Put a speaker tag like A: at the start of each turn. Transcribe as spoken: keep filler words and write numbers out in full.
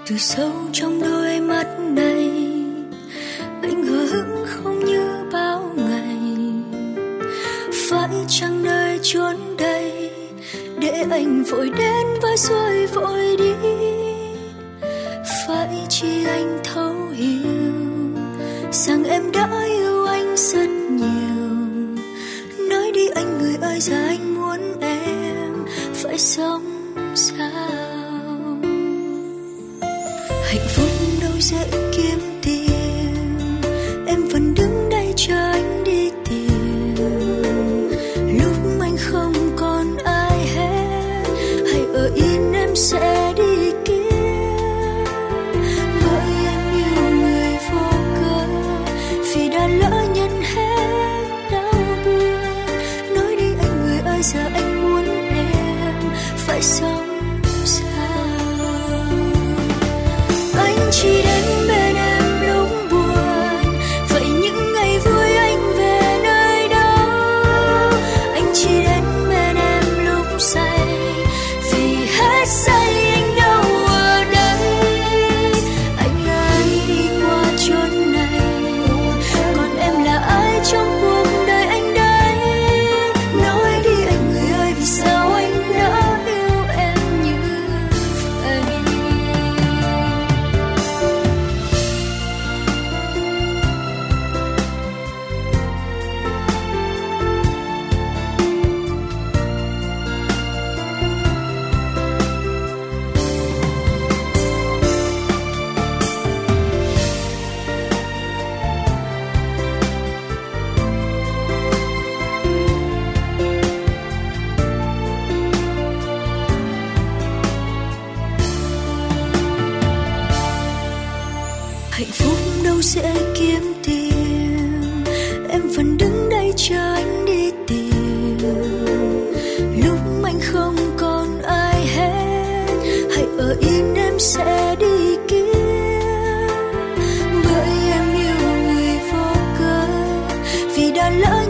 A: Từ sâu trong đôi mắt này, anh hờ hững không như bao ngày. Phải chăng nơi chốn đây để anh vội đến và rồi vội đi? Phải chi anh thấu hiểu rằng em đã yêu anh rất nhiều. Nói đi anh người ơi, giờ anh muốn em phải sống sao? Hạnh phúc đâu dễ kiếm tìm, em vẫn đứng đây chờ anh đi tìm. Lúc anh không còn ai hết, hãy ở yên em sẽ đi kiếm. Bởi em yêu người vô cớ, vì đã lỡ nhận hết đau buồn. Nói đi anh người ơi, giờ anh muốn em phải sống. Chỉ đến bên em lúc buồn, vậy những ngày vui anh về nơi đó. Anh chỉ đến bên em lúc say, vì hết say anh đâu ở đây. Anh ơi đi qua chốn này, còn em là ai trong cuộc đời anh đây? Nói đi anh người ơi, vì sao anh đã yêu em như vậy? Hạnh phúc đâu dễ kiếm tìm, em vẫn đứng đây chờ anh đi tìm. Lúc anh không còn ai hết, hãy ở yên em sẽ đi kiếm. Bởi em yêu người vô cớ, vì đã lỡ